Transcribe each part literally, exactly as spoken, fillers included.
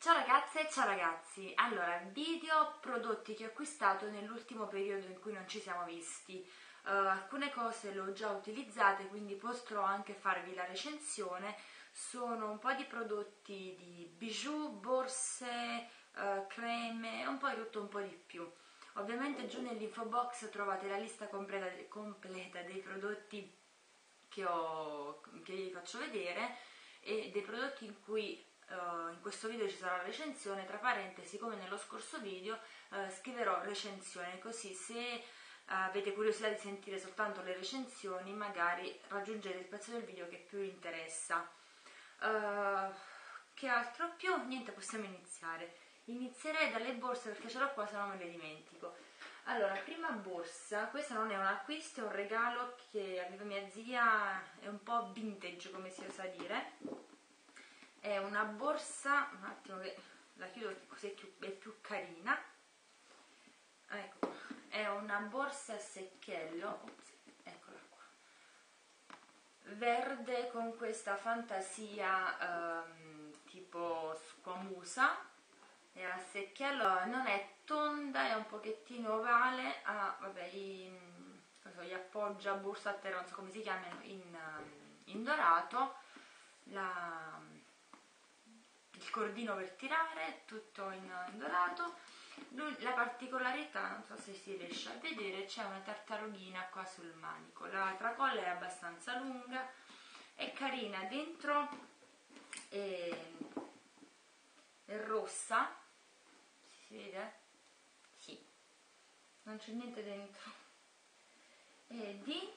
Ciao ragazze e ciao ragazzi, allora video prodotti che ho acquistato nell'ultimo periodo in cui non ci siamo visti. Uh, alcune cose le ho già utilizzate, quindi potrò anche farvi la recensione. Sono un po' di prodotti di bijou, borse, uh, creme, un po' di tutto, un po' di più. Ovviamente giù nell'info box trovate la lista completa, completa dei prodotti che, ho, che vi faccio vedere e dei prodotti in cui Uh, in questo video ci sarà la recensione. Tra parentesi, come nello scorso video, uh, scriverò recensione, così se uh, avete curiosità di sentire soltanto le recensioni magari raggiungete il pezzo del video che più vi interessa. Uh, che altro più? Niente, possiamo iniziare. Inizierei dalle borse perché ce l'ho qua, se no me le dimentico. Allora, prima borsa, questa non è un acquisto, è un regalo che aveva mia zia, è un po' vintage come si usa dire. È una borsa, un attimo che la chiudo così è più, è più carina. Ecco, è una borsa a secchiello, ops, eccola qua, verde con questa fantasia ehm, tipo squamusa, è a secchiello, non è tonda, è un pochettino ovale, ha vabbè, i, so, gli appoggia borsa a terra, non so come si chiamano, in, in dorato, la il cordino per tirare, tutto in, in dorato. La particolarità, non so se si riesce a vedere, c'è una tartarughina qua sul manico. La tracolla è abbastanza lunga, è carina, dentro è, è rossa, si vede? Sì, non c'è niente dentro. È di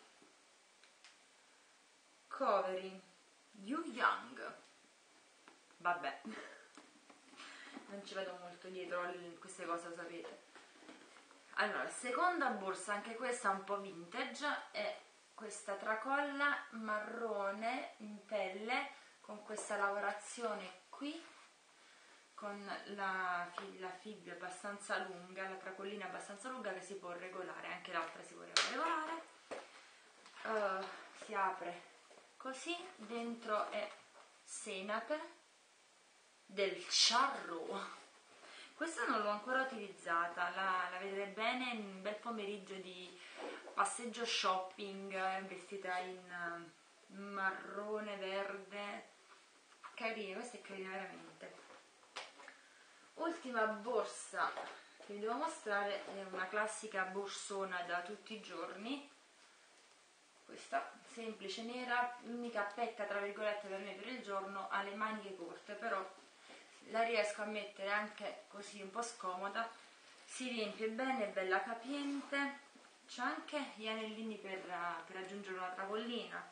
Covery You Young. Vabbè, non ci vedo molto dietro a queste cose, lo sapete. Allora, seconda borsa, anche questa un po' vintage, è questa tracolla marrone in pelle con questa lavorazione qui, con la, la fibbia abbastanza lunga, la tracollina abbastanza lunga che si può regolare, anche l'altra si può regolare. Uh, si apre così, dentro è senape del Charro. Questa non l'ho ancora utilizzata, la, la vedrete bene in un bel pomeriggio di passeggio shopping, vestita in marrone, verde, carina, questa è carina veramente. Ultima borsa che vi devo mostrare è una classica borsona da tutti i giorni, questa semplice nera, l'unica pecca tra virgolette per me per il giorno, ha le maniche corte, però la riesco a mettere anche così un po' scomoda, si riempie bene, è bella capiente, c'è anche gli anellini per, per aggiungere una tracollina.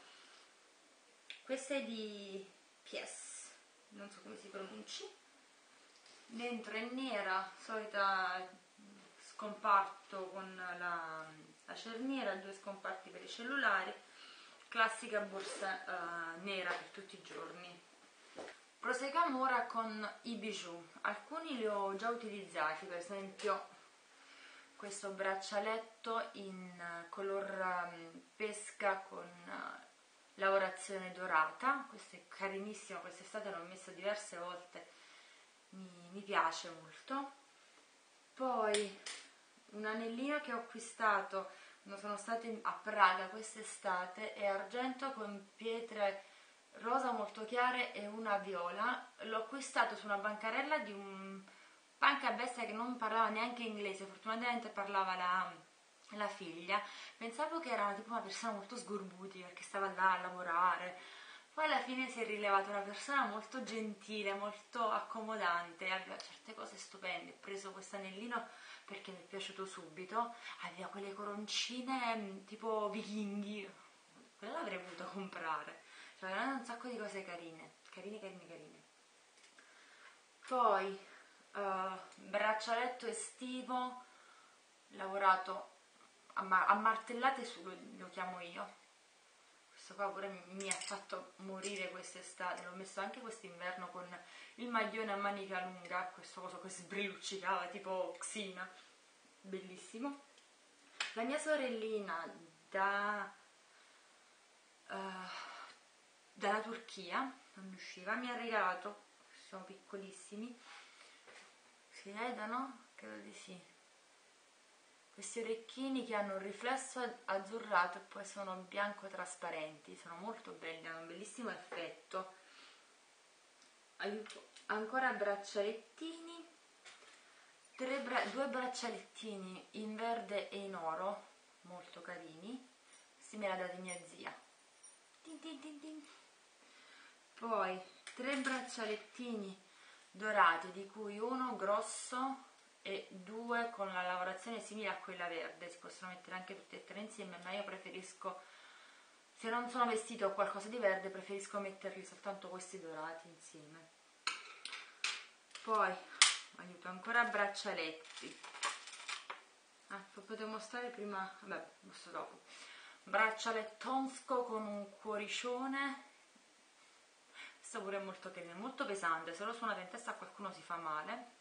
Questa è di Pies, non so come si pronunci, dentro è nera, solita scomparto con la, la cerniera, due scomparti per i cellulari, classica borsa uh, nera per tutti i giorni. Proseguiamo ora con i bijou. Alcuni li ho già utilizzati, per esempio questo braccialetto in color pesca con lavorazione dorata. Questo è carinissimo, quest'estate l'ho messo diverse volte, mi, mi piace molto. Poi un anellino che ho acquistato quando sono stata a Praga quest'estate, è argento con pietre rosa molto chiare e una viola. L'ho acquistato su una bancarella di un punk a bestia che non parlava neanche inglese, fortunatamente parlava la, la figlia. Pensavo che era tipo una persona molto sgorbuti perché stava là a lavorare, poi alla fine si è rilevata una persona molto gentile, molto accomodante, aveva certe cose stupende. Ho preso questo anellino perché mi è piaciuto subito, aveva quelle coroncine tipo vichinghi, quella l'avrei voluto comprare. Cioè, veramente un sacco di cose carine, carine, carine, carine. Poi, uh, braccialetto estivo, lavorato a, ma a martellate su, lo, lo chiamo io. Questo qua pure mi, mi ha fatto morire quest'estate, l'ho messo anche quest'inverno con il maglione a manica lunga, questo coso che sbrilluccicava, tipo Xina, bellissimo. La mia sorellina da... Uh, dalla Turchia, non mi usciva, mi ha regalato sono piccolissimi, si vedono? Credo di sì. Questi orecchini che hanno un riflesso azzurrato e poi sono bianco trasparenti, sono molto belli, hanno un bellissimo effetto. Aiuto. Ancora braccialettini, tre bra due braccialettini in verde e in oro, molto carini, questi me l'ha dati mia zia. Tin tin tin tin. Poi tre braccialettini dorati, di cui uno grosso e due con la lavorazione simile a quella verde, si possono mettere anche tutti e tre insieme, ma io preferisco, se non sono vestito o qualcosa di verde, preferisco metterli soltanto questi dorati insieme. Poi aiuto, ancora braccialetti, ah, lo potevo mostrare prima, vabbè, mostro dopo. Braccialettonsco con un cuoricione, questo pure è molto carino, molto pesante, se lo suonate in testa a qualcuno si fa male.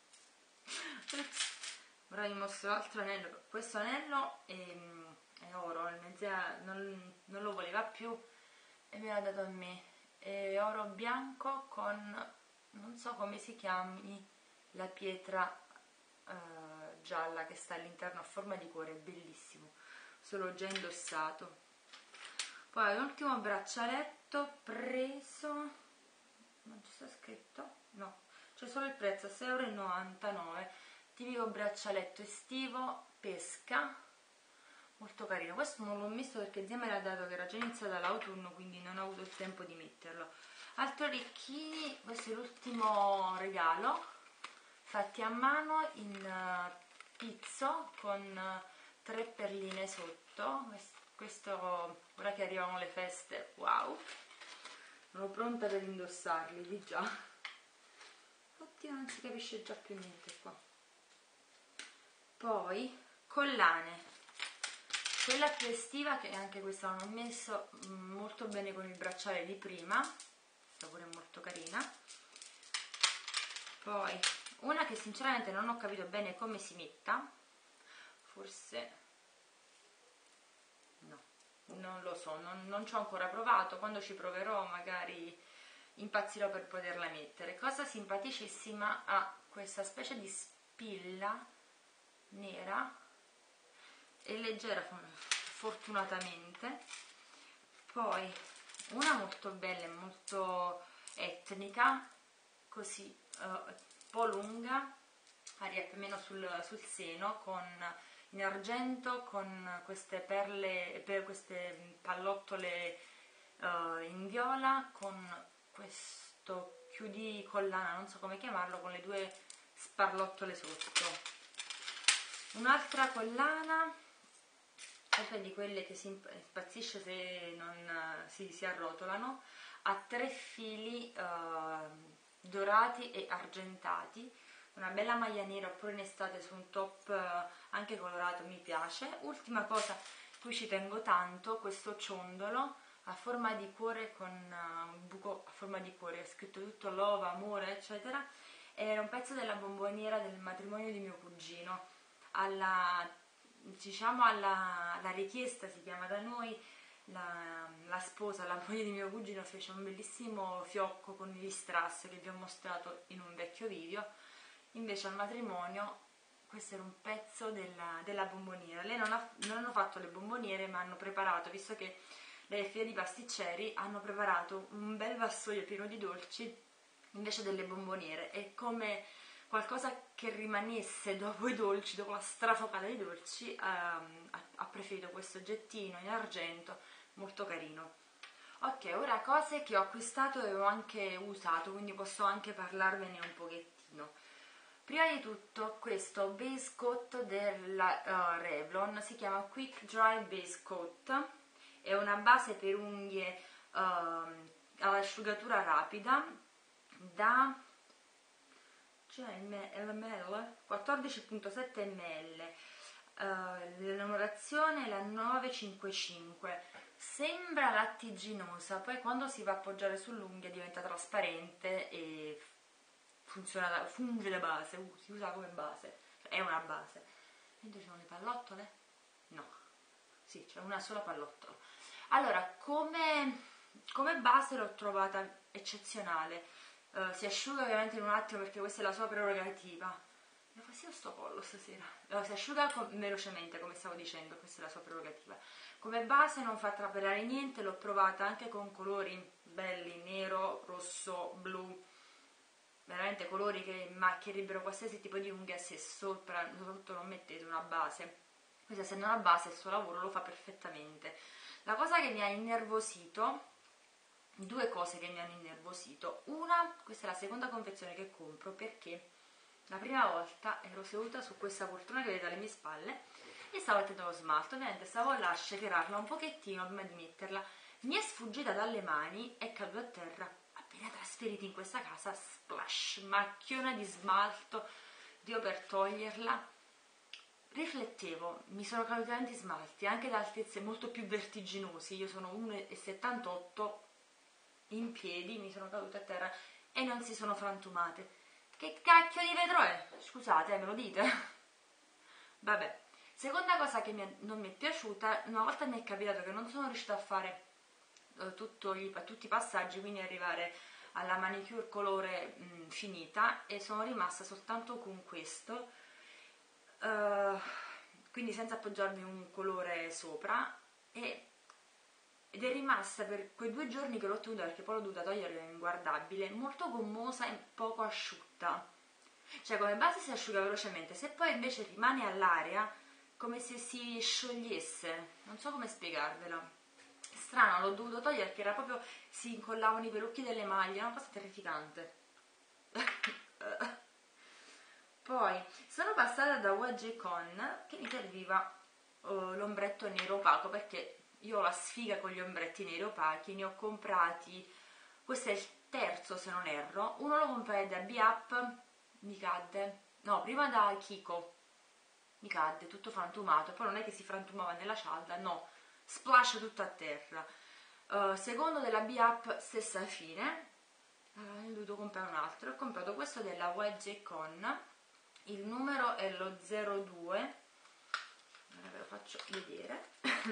Ora vi mostro l'altro anello. Questo anello è, è oro, il mia zia non, non lo voleva più e me l'ha dato a me, è oro bianco con, non so come si chiami, la pietra eh, gialla che sta all'interno a forma di cuore, è bellissimo, solo già indossato. Poi l'ultimo braccialetto preso, non ci sta scritto? No, c'è solo il prezzo, sei e novantanove euro, tipico braccialetto estivo, pesca, molto carino. Questo non l'ho messo perché zia me l'ha dato che era già iniziata l'autunno, quindi non ho avuto il tempo di metterlo. Altri orecchini, questo è l'ultimo regalo, fatti a mano in pizzo con tre perline sotto. Questo, ora che arrivano le feste, wow, sono pronta per indossarli, di già. Oddio, non si capisce già più niente qua. Poi collane, quella più estiva, che anche questa non ho messo, molto bene con il bracciale di prima, questa pure è molto carina. Poi una che sinceramente non ho capito bene come si metta, forse no, non lo so, non, non ci ho ancora provato, quando ci proverò magari impazzirò per poterla mettere. Cosa simpaticissima, ha questa specie di spilla nera e leggera fortunatamente. Poi una molto bella e molto etnica, così uh, un po' lunga, arriva più o meno sul, sul seno, con in argento, con queste perle, per queste pallottole uh, in viola, con questo chiudi collana, non so come chiamarlo, con le due sparlottole sotto. Un'altra collana, questa di quelle che si impazzisce se non si, si arrotolano, ha tre fili uh, dorati e argentati, una bella maglia nera oppure in estate su un top uh, anche colorato, mi piace. Ultima cosa, qui ci tengo tanto, questo ciondolo a forma di cuore, con uh, un buco a forma di cuore, è scritto tutto love, amore eccetera, è un pezzo della bomboniera del matrimonio di mio cugino. Alla, diciamo alla, alla richiesta, si chiama da noi, la, la sposa, la moglie di mio cugino, fece un bellissimo fiocco con gli strass che vi ho mostrato in un vecchio video. Invece al matrimonio questo era un pezzo della, della bomboniera. Lei non, ha, non hanno fatto le bomboniere, ma hanno preparato, visto che le figlie di pasticceri, hanno preparato un bel vassoio pieno di dolci invece delle bomboniere, e come qualcosa che rimanesse dopo i dolci, dopo la strafocata dei dolci, ehm, ha preferito questo oggettino in argento molto carino. Ok, ora cose che ho acquistato e ho anche usato, quindi posso anche parlarvene un pochettino. Prima di tutto questo base coat della uh, Revlon, si chiama Quick Dry Base Coat, è una base per unghie uh, all'asciugatura rapida da cioè ml, quattordici virgola sette millilitri, uh, la numerazione è la novecentocinquantacinque, sembra lattiginosa, poi quando si va a appoggiare sull'unghia diventa trasparente e funziona da, funge da base, uh, si usa come base, è una base. Dentro ci sono le pallottole? No, sì, c'è una sola pallottola. Allora, come, come base l'ho trovata eccezionale. Uh, si asciuga ovviamente in un attimo perché questa è la sua prerogativa. Mi fa sì sto collo stasera. Uh, si asciuga velocemente, come stavo dicendo, questa è la sua prerogativa. Come base non fa trapelare niente, l'ho provata anche con colori belli, nero, rosso, blu, veramente colori che macchierebbero qualsiasi tipo di unghia se sopra, soprattutto non mettete una base. Questa essendo una base il suo lavoro lo fa perfettamente. La cosa che mi ha innervosito, due cose che mi hanno innervosito, una, questa è la seconda confezione che compro perché la prima volta ero seduta su questa poltrona che vedete alle mie spalle e stavo mettendo lo smalto, ovviamente stavo là a shakerarla un pochettino prima di metterla, mi è sfuggita dalle mani, è caduta a terra, appena trasferiti in questa casa, splash, macchiona di smalto, Dio per toglierla. Riflettevo, mi sono caduti tanti smalti, anche da altezze molto più vertiginosi, io sono uno virgola settantotto, in piedi, mi sono cadute a terra e non si sono frantumate. Che cacchio di vetro è? Scusate, me lo dite? Vabbè. Seconda cosa che mi è, non mi è piaciuta, una volta mi è capitato che non sono riuscita a fare eh, tutto gli, tutti i passaggi, quindi arrivare alla manicure colore mh, finita, e sono rimasta soltanto con questo, uh, quindi senza appoggiarmi un colore sopra, e, ed è rimasta per quei due giorni che l'ho tenuta, perché poi l'ho dovuta togliere, è inguardabile, molto gommosa e poco asciutta. Cioè come base si asciuga velocemente, se poi invece rimane all'aria come se si sciogliesse, non so come spiegarvela. Strano, l'ho dovuto togliere perché era proprio, si incollavano i pelucchi delle maglie, è una cosa terrificante. Poi sono passata da U A G Con che mi serviva uh, l'ombretto nero opaco, perché io ho la sfiga con gli ombretti neri opachi, ne ho comprati, questo è il terzo se non erro, uno lo comprai da B-Up, mi cadde, no, prima da Kiko, mi cadde, tutto frantumato, poi non è che si frantumava nella cialda, no, splash tutto a terra. Uh, secondo della B-Up, stessa fine, uh, ne ho dovuto comprare un altro, ho comprato questo della U A G Con, il numero è lo zero due, ora ve lo faccio vedere,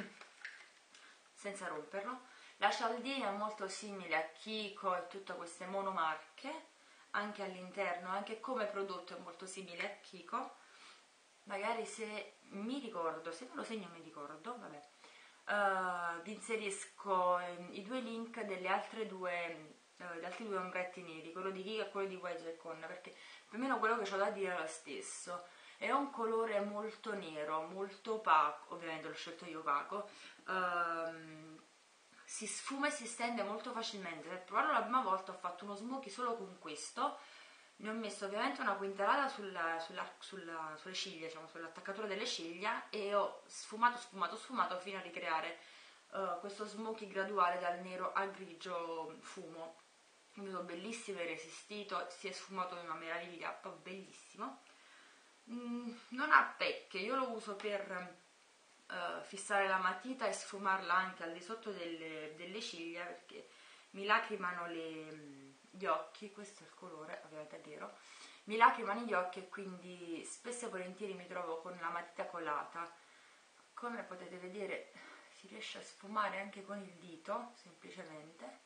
senza romperlo. La cialdina è molto simile a Kiko e tutte queste monomarche, anche all'interno, anche come prodotto è molto simile a Kiko. Magari se mi ricordo, se non lo segno mi ricordo, vabbè, uh, vi inserisco i due link delle altre due, uh, degli altri due ombretti neri, quello di Kiko e quello di U A G Con, perché più o meno quello che ho da dire è lo stesso. È un colore molto nero, molto opaco, ovviamente l'ho scelto io opaco, um, si sfuma e si stende molto facilmente. Per provarlo la prima volta ho fatto uno smokey solo con questo, ne ho messo ovviamente una quintalata sulla, sulla, sulla, sulle ciglia, diciamo, sull'attaccatura delle ciglia, e ho sfumato, sfumato, sfumato fino a ricreare uh, questo smokey graduale dal nero al grigio fumo. È venuto bellissimo, è resistito, si è sfumato in una meraviglia, proprio bellissimo. Mm, non ha pecche, io lo uso per uh, fissare la matita e sfumarla anche al di sotto delle, delle ciglia, perché mi lacrimano le... gli occhi, questo è il colore, ovviamente è nero, mi lacrimano gli occhi e quindi spesso e volentieri mi trovo con la matita colata. Come potete vedere si riesce a sfumare anche con il dito, semplicemente.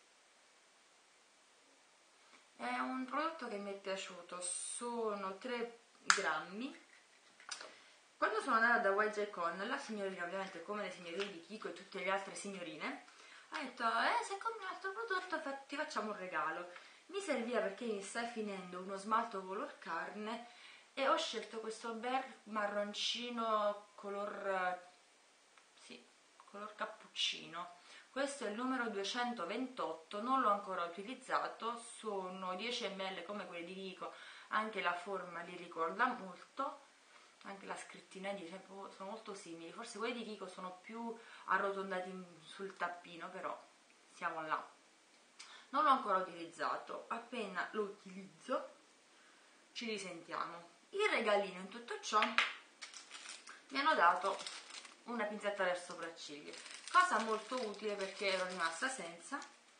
È un prodotto che mi è piaciuto, sono tre grammi. Quando sono andata da Y J Con, la signorina, ovviamente come le signorine di Kiko e tutte le altre signorine, ha detto, eh, se compri un altro prodotto ti facciamo un regalo. Mi serviva perché mi sta finendo uno smalto color carne e ho scelto questo bel marroncino color, sì, color cappuccino. Questo è il numero duecentoventotto, non l'ho ancora utilizzato, sono dieci millilitri come quelli di Kiko, anche la forma li ricorda molto, anche la scrittina dice, sono molto simili, forse quelli di Kiko sono più arrotondati sul tappino, però siamo là. Non l'ho ancora utilizzato, appena lo utilizzo ci risentiamo. Il regalino in tutto ciò mi hanno dato una pinzetta per sopracciglio, cosa molto utile perché ero rimasta senza.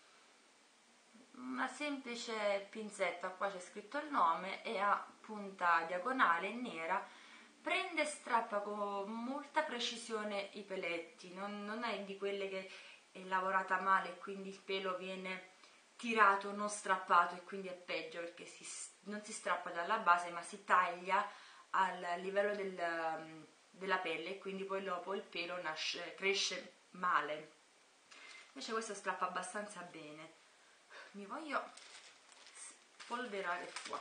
Una semplice pinzetta, qua c'è scritto il nome, e a punta diagonale nera, prende e strappa con molta precisione i peletti, non, non è di quelle che è lavorata male e quindi il pelo viene tirato, non strappato, e quindi è peggio perché si, non si strappa dalla base ma si taglia al livello del, della pelle, e quindi poi dopo il pelo nasce, cresce male. Invece questo strappa abbastanza bene. Mi voglio spolverare qua.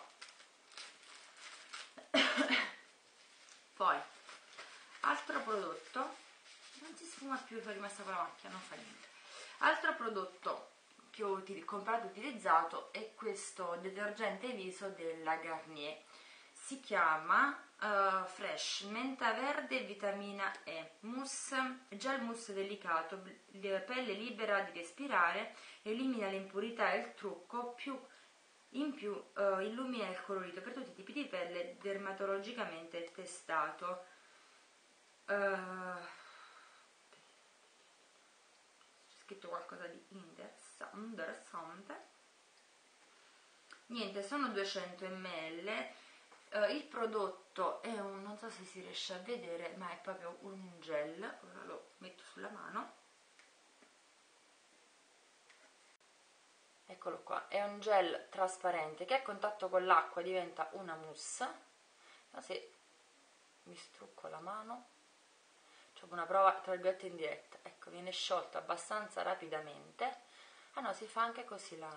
Poi altro prodotto, non si sfuma più, sono rimasta con la macchia, non fa niente. Altro prodotto che ho comprato e utilizzato è questo detergente viso della Garnier, si chiama uh, Fresh Menta Verde Vitamina E Mousse, gel mousse delicato, pelle libera di respirare, elimina le impurità e il trucco, più in più uh, illumina il colorito per tutti i tipi di pelle, dermatologicamente testato. Uh, scritto qualcosa di interessante. Niente, sono duecento millilitri. Uh, il prodotto è un, non so se si riesce a vedere, ma è proprio un gel. Ora lo metto sulla mano. Eccolo qua, è un gel trasparente che a contatto con l'acqua diventa una mousse. Ma se mi strucco la mano, c'è una prova tra virgolette in diretta, ecco, viene sciolto abbastanza rapidamente. Ah no, si fa anche così la,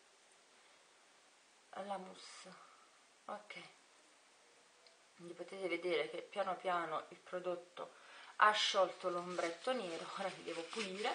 la mousse, ok, quindi potete vedere che piano piano il prodotto ha sciolto l'ombretto nero. Ora mi devo pulire,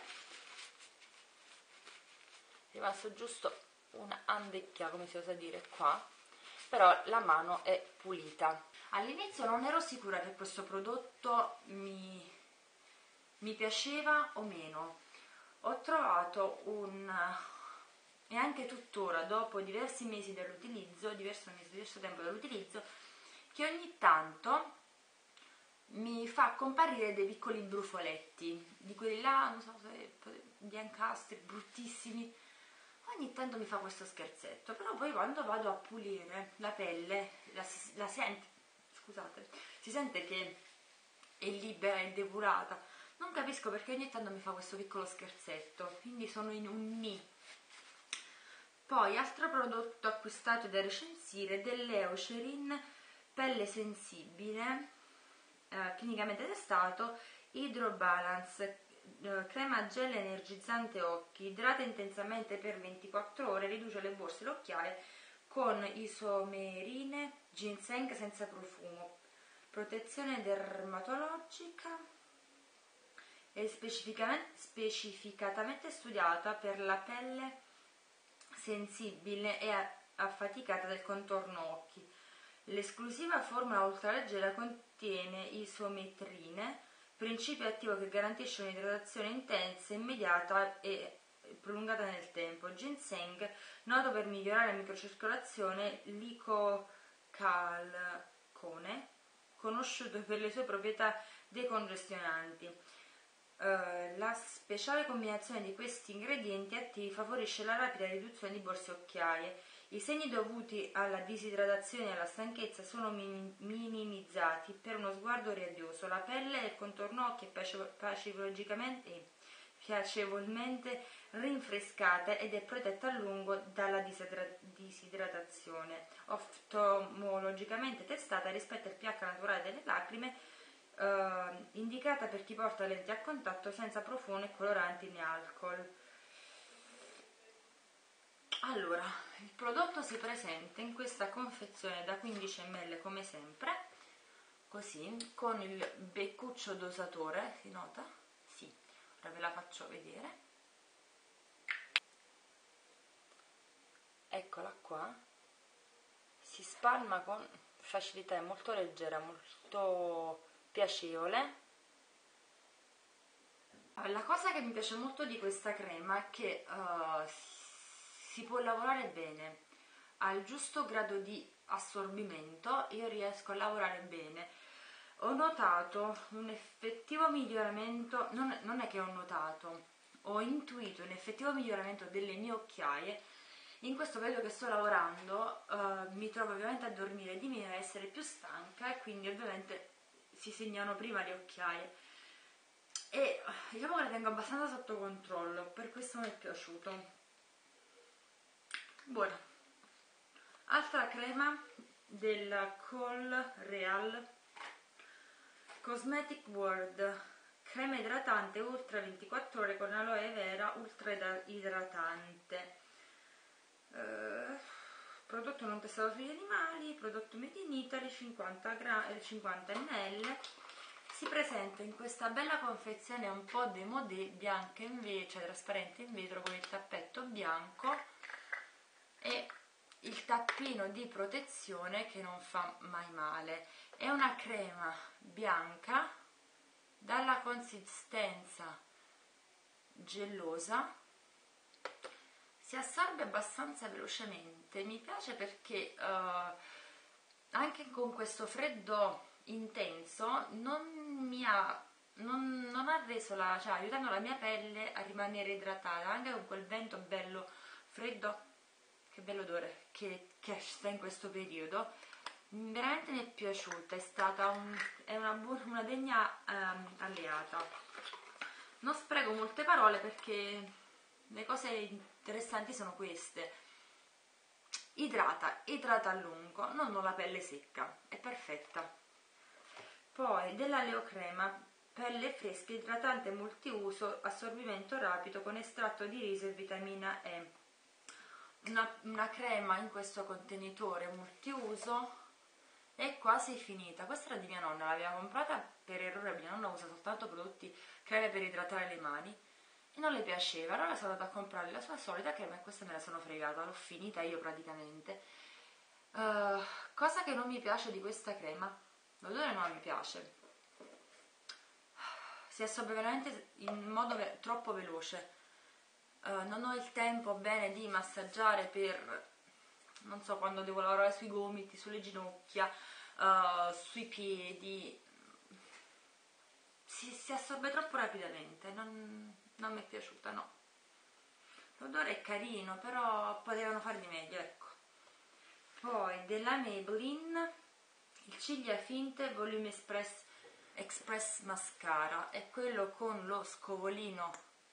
è rimasto giusto una andecchia, come si osa dire qua, però la mano è pulita. All'inizio non ero sicura che questo prodotto mi, mi piaceva o meno. Ho trovato un, e anche tuttora dopo diversi mesi dall'utilizzo, diverso mesi, diverso tempo dall'utilizzo, che ogni tanto mi fa comparire dei piccoli brufoletti, di quelli là, non so se biancastri, bruttissimi. Ogni tanto mi fa questo scherzetto, però poi quando vado a pulire la pelle, la, la sente, scusate, si sente che è libera, è depurata. Non capisco perché ogni tanto mi fa questo piccolo scherzetto, quindi sono in un ni. Poi altro prodotto acquistato da recensire, dell'Eucerin pelle sensibile, eh, clinicamente testato, Hydro Balance, eh, crema gel energizzante occhi, idrata intensamente per ventiquattro ore, riduce le borse l'occhiale con isomerine, ginseng senza profumo, protezione dermatologica, è specificamente, specificatamente studiata per la pelle sensibile e affaticata del contorno occhi. L'esclusiva formula ultraleggera contiene isometrine, principio attivo che garantisce un'idratazione intensa, immediata e prolungata nel tempo. Ginseng, noto per migliorare la microcircolazione, licocalcone, conosciuto per le sue proprietà decongestionanti. Uh, la speciale combinazione di questi ingredienti attivi favorisce la rapida riduzione di borse occhiaie. I segni dovuti alla disidratazione e alla stanchezza sono min minimizzati per uno sguardo radioso. La pelle e il contorno occhi è pacificamente, piacevolmente rinfrescata ed è protetta a lungo dalla disidratazione. Oftalmologicamente testata rispetto al pH naturale delle lacrime, Uh, indicata per chi porta lenti a contatto senza profumo, coloranti né alcol. Allora, il prodotto si presenta in questa confezione da quindici millilitri come sempre, così, con il beccuccio dosatore, si nota? Sì, ora ve la faccio vedere. Eccola qua, si spalma con facilità, è molto leggera, molto piacevole. La cosa che mi piace molto di questa crema è che uh, si può lavorare bene, ha il giusto grado di assorbimento, io riesco a lavorare bene. Ho notato un effettivo miglioramento, non, non è che ho notato, ho intuito un effettivo miglioramento delle mie occhiaie. In questo periodo che sto lavorando uh, mi trovo ovviamente a dormire di meno, a essere più stanca, e quindi ovviamente si segnano prima le occhiaie, e diciamo che le tengo abbastanza sotto controllo, per questo mi è piaciuto. buona. Altra crema della Col Real Cosmetic World, crema idratante ultra ventiquattro ore con aloe vera ultra idratante, eh, prodotto non testato sugli animali, prodotto made in Italy, cinquanta millilitri, si presenta in questa bella confezione un po' démodé, bianca invece, trasparente in vetro con il tappetto bianco e il tappino di protezione che non fa mai male. È una crema bianca dalla consistenza gellosa, si assorbe abbastanza velocemente, mi piace perché uh, anche con questo freddo intenso non mi ha non, non ha reso la, cioè aiutando la mia pelle a rimanere idratata anche con quel vento bello freddo. Che bello odore che, che sta in questo periodo, veramente mi è piaciuta, è stata un, è una, una degna um, alleata. Non spreco molte parole perché le cose interessanti sono queste: idrata, idrata a lungo, non ho la pelle secca, è perfetta. Poi della Leocrema, pelle fresca, idratante multiuso, assorbimento rapido con estratto di riso e vitamina E. Una, una crema in questo contenitore multiuso, è quasi finita. Questa era di mia nonna, l'aveva comprata per errore, mia nonna usa soltanto prodotti, creme per idratare le mani e non le piaceva, allora sono andata a comprare la sua solita crema e questa me la sono fregata, l'ho finita io praticamente. Uh, cosa che non mi piace di questa crema, l'odore non mi piace, si assorbe veramente in modo ve troppo veloce. Uh, non ho il tempo bene di massaggiare per, non so, quando devo lavorare sui gomiti, sulle ginocchia, uh, sui piedi, si, si assorbe troppo rapidamente, non, non mi è piaciuta, no. L'odore è carino, però potevano fare di meglio, ecco. Poi della Maybelline, il Ciglia Finte Volume Express, Express Mascara, è quello con lo scovolino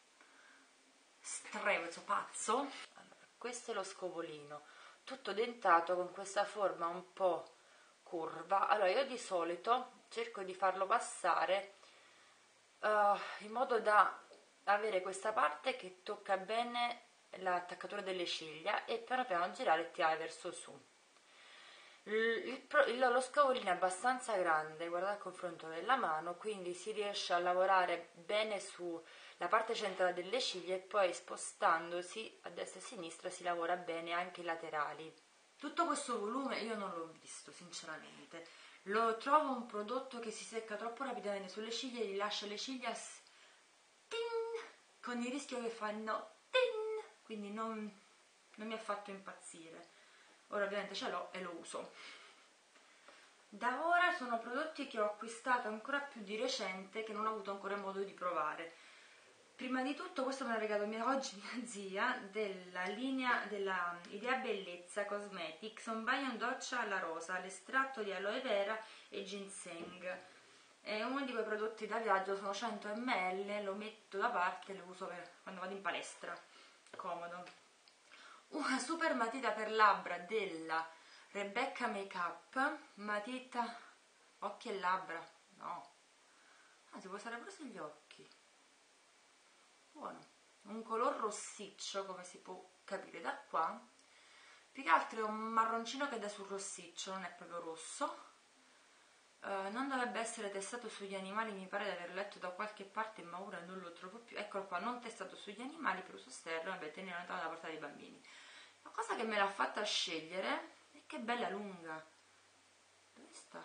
strepito pazzo. Allora, questo è lo scovolino, tutto dentato con questa forma un po' curva. Allora io di solito cerco di farlo passare uh, in modo da avere questa parte che tocca bene l'attaccatura delle ciglia e piano piano girare e tirare verso su. Il, il, il, lo scavolino è abbastanza grande, guardate il confronto della mano, quindi si riesce a lavorare bene sulla parte centrale delle ciglia e poi spostandosi a destra e a sinistra si lavora bene anche i laterali. Tutto questo volume io non l'ho visto sinceramente, lo trovo un prodotto che si secca troppo rapidamente sulle ciglia e gli lascia le ciglia tin, con il rischio che fanno tin, quindi non, non mi ha fatto impazzire. Ora ovviamente ce l'ho e lo uso. Da ora sono prodotti che ho acquistato ancora più di recente, che non ho avuto ancora modo di provare. Prima di tutto questo me l'ha regalato mia, oggi mia zia, della linea della Idea Bellezza Cosmetics, un bagno doccia alla rosa, l'estratto di aloe vera e ginseng. È uno di quei prodotti da viaggio, sono cento millilitri, lo metto da parte e lo uso per quando vado in palestra, comodo. Una super matita per labbra della Rebecca Makeup, matita occhi e labbra, no, ah, si può usare pure sugli occhi, buono, un color rossiccio come si può capire da qua, più che altro è un marroncino che dà sul rossiccio, non è proprio rosso. Uh, non dovrebbe essere testato sugli animali, mi pare di aver letto da qualche parte, ma ora non lo trovo più. Eccolo qua, non testato sugli animali per uso esterno, vabbè, tenere lontano dalla portata dei bambini. La cosa che me l'ha fatta scegliere è che è bella lunga. Dove sta?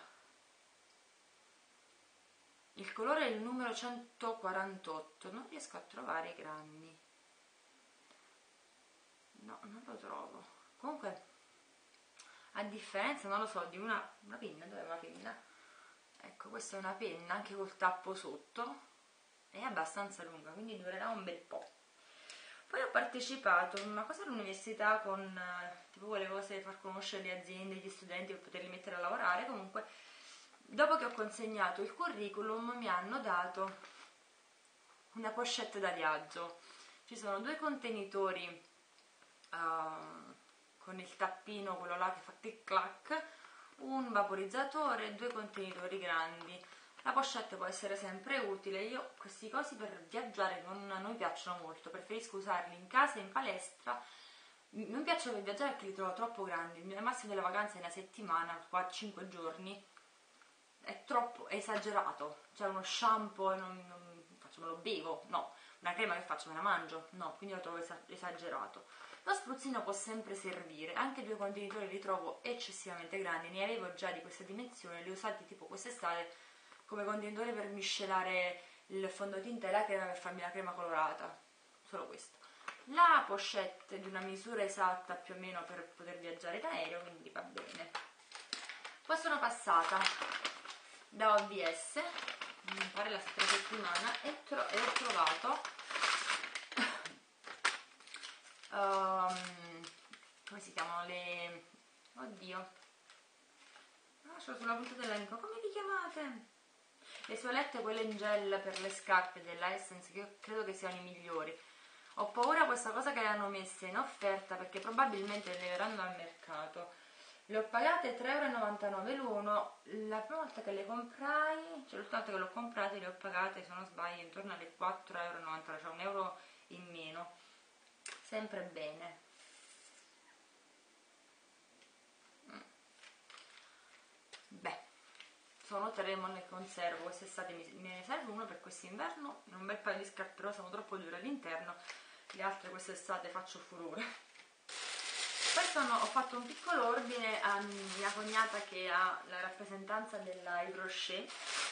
Il colore è il numero centoquarantotto, non riesco a trovare i grammi. No, non lo trovo. Comunque, a differenza, non lo so, di una, una penna, dov'è una penna? Ecco, questa è una penna anche col tappo sotto, è abbastanza lunga, quindi durerà un bel po'. Poi ho partecipato a una cosa all'università con eh, tipo quelle cose per far conoscere le aziende, gli studenti per poterli mettere a lavorare. Comunque, dopo che ho consegnato il curriculum mi hanno dato una pochette da viaggio. Ci sono due contenitori uh, con il tappino, quello là che fa tic clac, un vaporizzatore, due contenitori grandi. La pochette può essere sempre utile. Io questi cosi per viaggiare non, non mi piacciono molto, preferisco usarli in casa e in palestra. Non mi piacciono per viaggiare perché li trovo troppo grandi. Il massimo delle vacanze è una settimana, qua cinque giorni, è troppo, è esagerato. Cioè uno shampoo, non, non faccio, me lo bevo, no. Una crema che faccio, me la mangio, no, quindi lo trovo esagerato. Lo spruzzino può sempre servire, anche due contenitori li trovo eccessivamente grandi, ne avevo già di questa dimensione, li ho usati tipo quest'estate come contenitore per miscelare il fondotinta e la crema per farmi la crema colorata, solo questo. La pochette di una misura esatta più o meno per poter viaggiare in aereo, quindi va bene. Poi sono passata da O V S, mi pare la scorsa settimana, e, tro e ho trovato um, come si chiamano le... oddio, ah, ce l'ho sulla punta della lingua, come li chiamate? Le toilette, quelle in gel per le scarpe della Essence, che io credo che siano i migliori. Ho paura questa cosa che le hanno messe in offerta perché probabilmente le leveranno al mercato. Le ho pagate tre e novantanove euro l'uno, la prima volta che le comprai, cioè l'ultima volta che le ho comprate le ho pagate, se non sbaglio, intorno alle quattro e novantanove euro, cioè un euro in meno. Sempre bene. Beh, sono tre, ma ne conservo. Quest'estate me ne serve uno per quest'inverno, un bel paio di scarpe, però sono troppo dure all'interno. Le altre quest'estate faccio furore. Poi sono, ho fatto un piccolo ordine a mia cognata che ha la rappresentanza della Yves Rocher.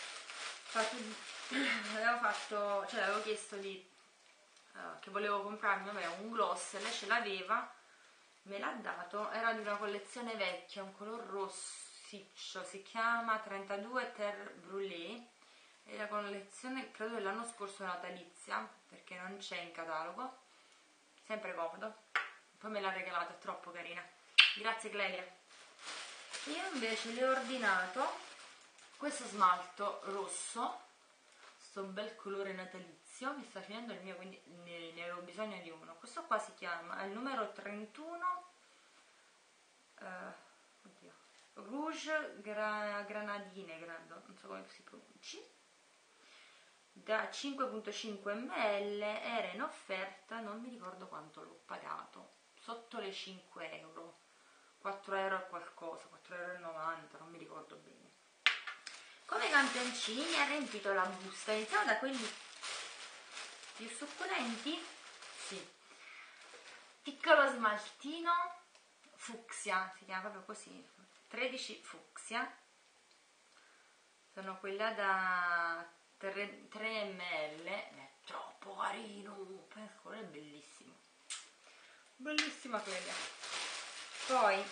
Avevo fatto, cioè avevo chiesto di uh, che volevo comprarmi, vabbè, un gloss, lei ce l'aveva, me l'ha dato, era di una collezione vecchia, un color rossiccio, si chiama trentadue Terre Brûlée, è la collezione credo dell'anno scorso natalizia, perché non c'è in catalogo, sempre comodo. Poi me l'ha regalato, è troppo carina, grazie Clelia. Io invece le ho ordinato questo smalto rosso, sto bel colore natalizio, mi sta finendo il mio, quindi ne, ne avevo bisogno di uno. Questo qua si chiama, è il numero trentuno, uh, oddio, Rouge gra, Granadine, credo, non so come si pronunci, da cinque virgola cinque millilitri, era in offerta, non mi ricordo quanto l'ho pagato, sotto le cinque euro, quattro euro e qualcosa, quattro e novanta euro, non mi ricordo bene. Come campioncini ha riempito la busta, iniziamo da quelli più succulenti, sì, piccolo smaltino fucsia, si chiama proprio così, tredici fucsia, sono quella da tre millilitri, è troppo carino, il colore è bellissimo, bellissima quella. Poi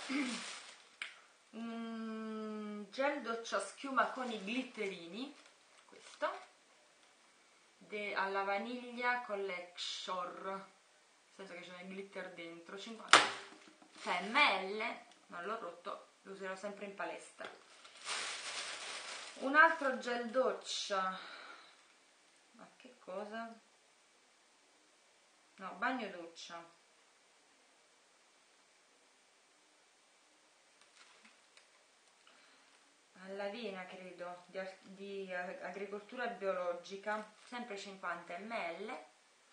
un gel doccia schiuma con i glitterini, questo de, alla vaniglia collection, nel senso che c'è il glitter dentro, cinquanta millilitri, non l'ho rotto, lo userò sempre in palestra. Un altro gel doccia, ma che cosa? No, bagno doccia, all'avena credo, di, di agricoltura biologica, sempre cinquanta millilitri.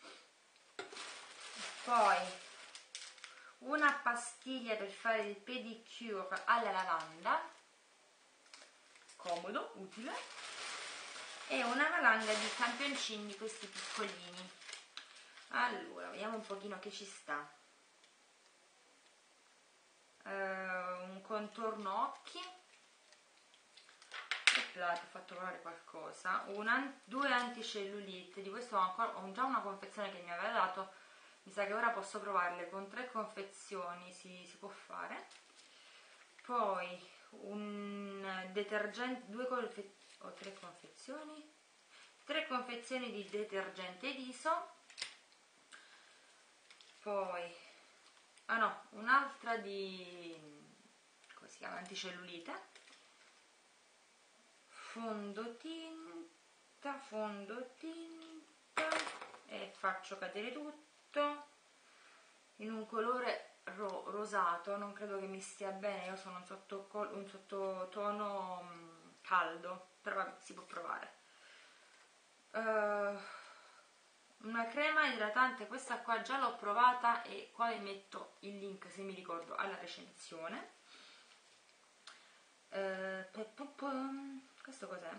Poi una pastiglia per fare il pedicure alla lavanda, comodo, utile, e una valanga di campioncini, questi piccolini. Allora, vediamo un pochino che ci sta. Uh, un contorno occhi, ho fatto provare qualcosa, una, due anticellulite, di questo ho, ancora, ho già una confezione che mi aveva dato, mi sa che ora posso provarle con tre confezioni, si, si può fare. Poi un detergente, due confe, o tre confezioni, tre confezioni di detergente viso, poi, ah no, un'altra di, come si chiama, anticellulite, fondotinta, fondotinta, e faccio cadere tutto in un colore ro rosato, non credo che mi stia bene, io sono un, sottocol un sottotono mh, caldo, però vabbè, si può provare. Uh, una crema idratante, questa qua già l'ho provata e qua vi metto il link, se mi ricordo, alla recensione. Uh, questo cos'è?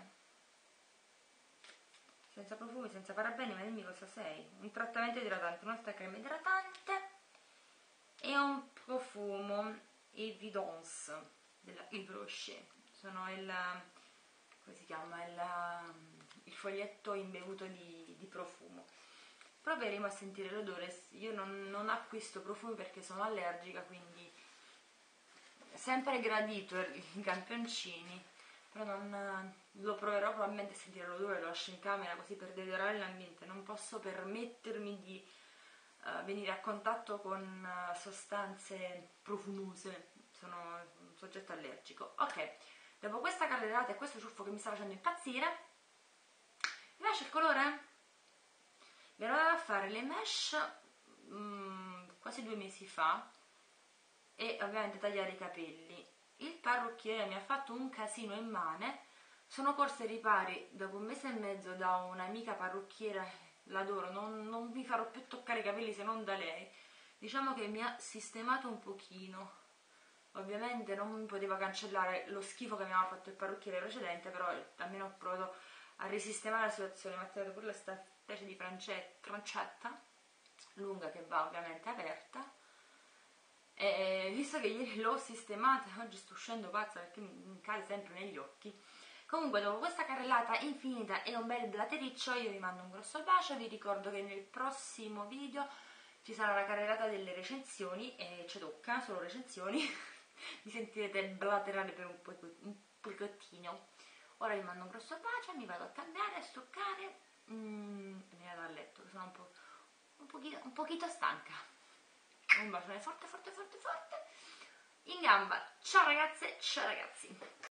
Senza profumi, senza parabeni, ma dimmi cosa sei. Un trattamento idratante, un'altra crema idratante e un profumo Evidence della Yves Rocher. Sono il, come si chiama, il, il foglietto imbevuto di, di profumo. Proveremo a sentire l'odore. Io non, non acquisto profumi perché sono allergica, quindi sempre gradito i campioncini, però non lo proverò probabilmente a sentire l'odore, lo lascio in camera così per deodorare l'ambiente. Non posso permettermi di uh, venire a contatto con uh, sostanze profumose, sono un soggetto allergico. Ok, dopo questa carrellata e questo ciuffo che mi sta facendo impazzire, mi piace il colore? Mi ero andata a fare le mesh um, quasi due mesi fa e ovviamente tagliare i capelli. Il parrucchiere mi ha fatto un casino immane, sono corsa ai ripari dopo un mese e mezzo da un'amica parrucchiera, l'adoro, non, non mi farò più toccare i capelli se non da lei. Diciamo che mi ha sistemato un pochino, ovviamente non mi poteva cancellare lo schifo che mi aveva fatto il parrucchiere precedente, però almeno ho provato a risistemare la situazione, mi ha tirato pure questa specie di francetta lunga che va ovviamente aperta. E visto che ieri l'ho sistemata, oggi sto uscendo pazza perché mi cade sempre negli occhi. Comunque, dopo questa carrellata infinita e un bel blatericcio, io vi mando un grosso bacio. Vi ricordo che nel prossimo video ci sarà la carrellata delle recensioni e ci tocca solo recensioni. Mi sentirete blaterare per un, po un pochettino. Ora vi mando un grosso bacio, mi vado a cambiare, a struccare mm, e mi vado a letto, che sono un, po', un, pochino, un pochino stanca. Un bacione forte forte forte forte in gamba. Ciao ragazze, ciao ragazzi.